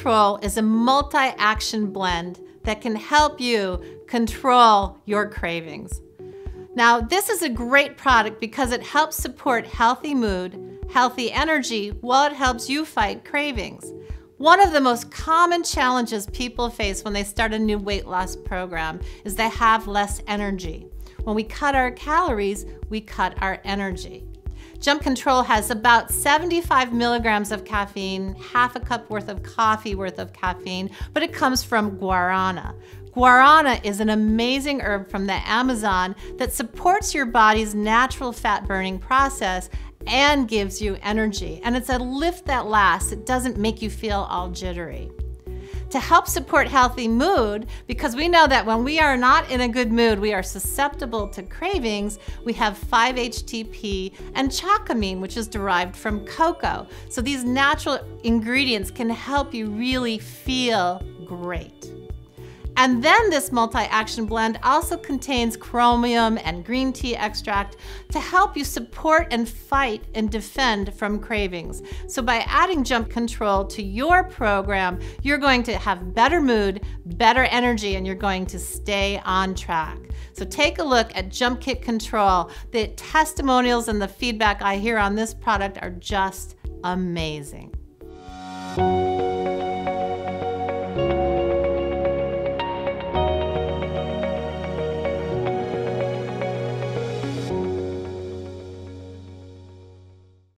Control is a multi-action blend that can help you control your cravings. Now, this is a great product because it helps support healthy mood, healthy energy, while it helps you fight cravings. One of the most common challenges people face when they start a new weight loss program is they have less energy. When we cut our calories, we cut our energy. Jump Control has about 75 milligrams of caffeine, half a cup worth of coffee worth of caffeine, but it comes from guarana. Guarana is an amazing herb from the Amazon that supports your body's natural fat burning process and gives you energy. And it's a lift that lasts. It doesn't make you feel all jittery. To help support healthy mood, because we know that when we are not in a good mood, we are susceptible to cravings, we have 5-HTP and Chocamine, which is derived from cocoa. So these natural ingredients can help you really feel great. And then this multi-action blend also contains chromium and green tea extract to help you support and fight and defend from cravings. So by adding Jump Control to your program, you're going to have better mood, better energy, and you're going to stay on track. So take a look at Jump Kit Control. The testimonials and the feedback I hear on this product are just amazing.